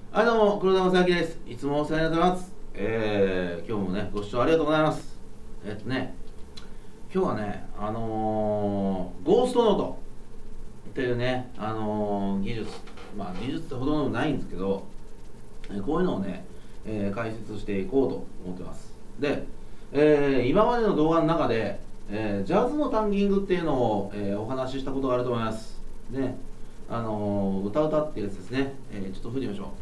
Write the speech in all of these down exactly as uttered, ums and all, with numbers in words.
はい、どうも、黒田正明です。いつもお世話になってます。えー、今日もね、ご視聴ありがとうございます。えっとね、今日はね、あのー、ゴーストノートっていうね、あのー、技術、まあ、技術ってほどのないんですけど、こういうのをね、えー、解説していこうと思ってます。で、えー、今までの動画の中で、えー、ジャズのタンギングっていうのを、えー、お話ししたことがあると思います。ね、あのー、歌歌っていうやつですね。えー、ちょっと吹いてみましょう。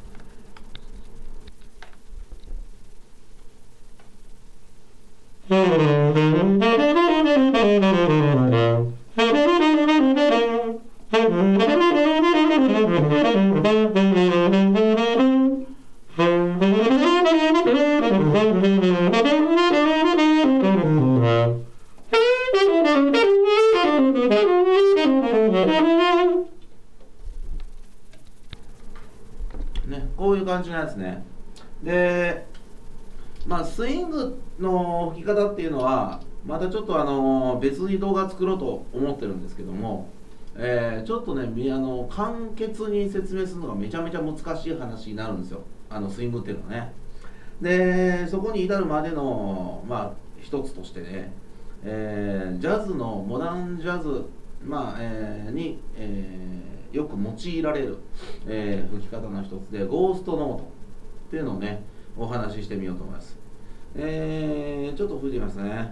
ね、こういう感じのやつね。で、まあ、スイングの吹き方っていうのはまたちょっとあの別に動画作ろうと思ってるんですけども、えー、ちょっとねあの簡潔に説明するのがめちゃめちゃ難しい話になるんですよ、あのスイングっていうのはね。でそこに至るまでのまあ一つとしてね、えー、ジャズのモダンジャズ、まあえー、に、えー、よく用いられる、えー、吹き方の一つでゴーストノートっていうのをねお話ししてみようと思います。えー、ちょっと吹いてみますね。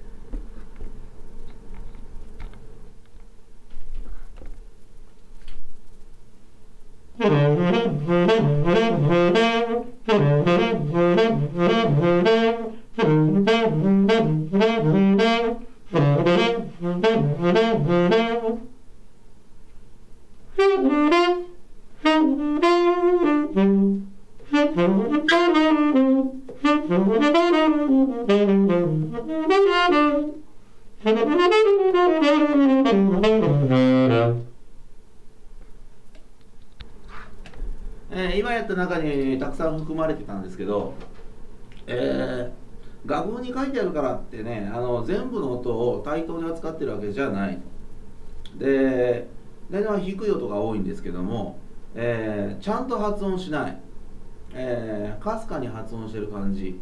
えー、今やった中にたくさん含まれてたんですけど、えー、楽譜に書いてあるからってね、あの全部の音を対等に扱ってるわけじゃないで、大体低い音が多いんですけども、えー、ちゃんと発音しない、えー、かすかに発音してる感じ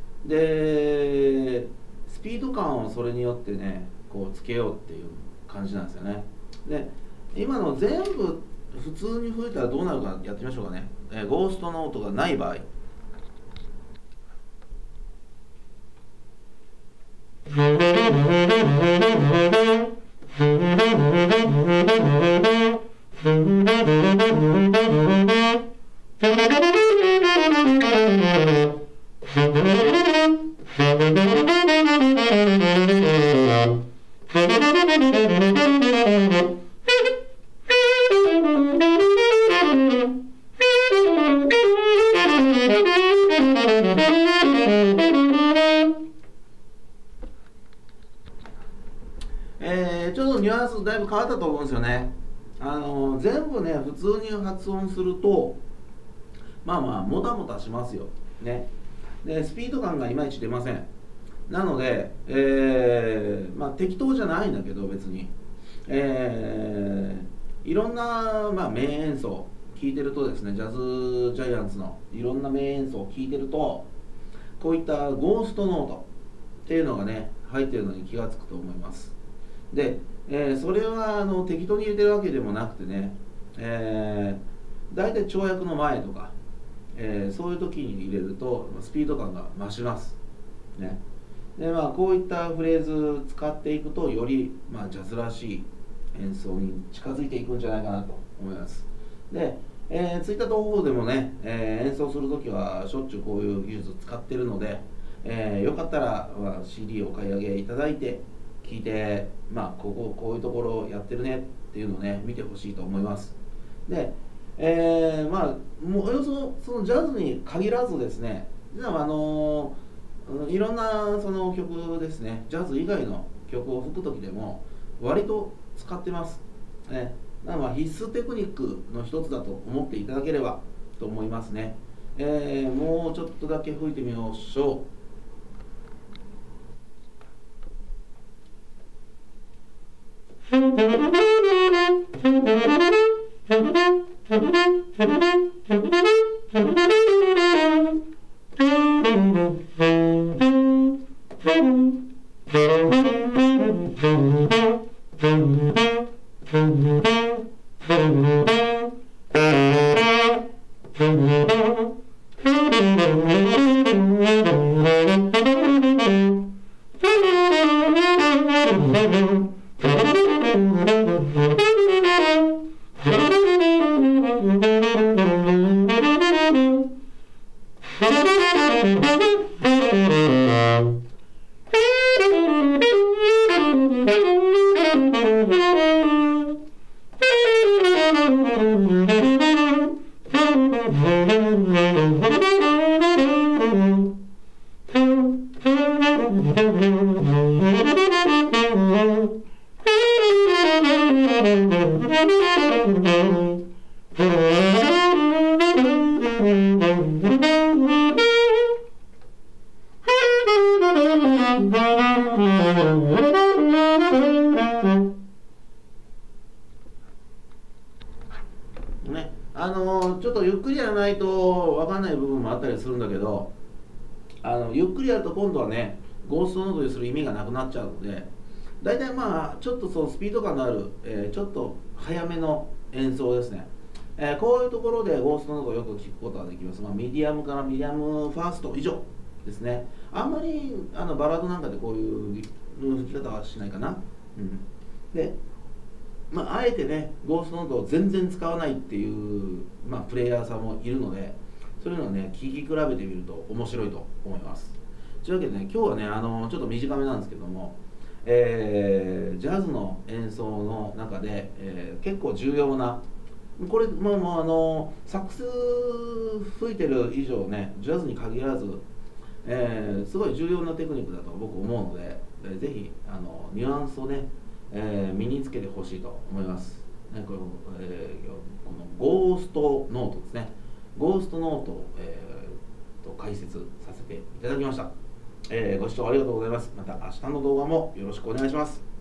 で、スピード感をそれによってねこうつけようっていう感じなんですよね。で今の全部普通に吹いたらどうなるかやってみましょうかね。えー、ゴーストノートがない場合、えー、ちょっとニュアンスだいぶ変わったと思うんですよね。あのー、全部ね普通に発音するとまあまあもたもたしますよね。でスピード感がいまいち出ません。なので、えーまあ、適当じゃないんだけど別に、えー、いろんな、まあ、名演奏聴いてるとですね、ジャズジャイアンツのいろんな名演奏を聴いてるとこういったゴーストノートっていうのがね入ってるのに気がつくと思います。で、えー、それはあの適当に入れてるわけでもなくてね、えー、大体跳躍の前とか、えー、そういう時に入れるとスピード感が増しますね。でまあ、こういったフレーズ使っていくとより、まあ、ジャズらしい演奏に近づいていくんじゃないかなと思います。で、えー、ツイッター投稿でもね、えー、演奏するときはしょっちゅうこういう技術使ってるので、えー、よかったら、まあ、シーディー を買い上げいただいて聴いて、まあ、こここういうところやってるねっていうのをね見てほしいと思います。で、えー、まあもうおよそそのジャズに限らずですね、実はあのーいろんなその曲ですね、ジャズ以外の曲を吹く時でも割と使ってます、ね、なので必須テクニックの一つだと思っていただければと思いますね。えー、もうちょっとだけ吹いてみましょう。 ね、あのーちょっとゆっくりやらないと分かんない部分もあったりするんだけど、あのゆっくりやると今度はねゴーストノートにする意味がなくなっちゃうので、大体まあちょっとそのスピード感のある、えーちょっと早めの演奏ですね、えーこういうところでゴーストノートをよく聴くことができます。まあ、ミディアムからミディアムファースト以上ですね。あんまりあのバラードなんかでこういう吹き方はしないかな、うん、でまあ、あえてねゴーストノートを全然使わないっていう、まあ、プレイヤーさんもいるので、そういうのをね聴き比べてみると面白いと思います。というわけでね、今日はねあのちょっと短めなんですけども、えージャズの演奏の中で、えー結構重要なこれ、まあまあ、あのサックス吹いてる以上ねジャズに限らず、えーすごい重要なテクニックだと僕思うので、えーぜひあのニュアンスをねえー身につけてほしいと思います。ね、この、えーこのゴーストノートですね。ゴーストノートを、えーと解説させていただきました。えーご視聴ありがとうございます。また明日の動画もよろしくお願いします。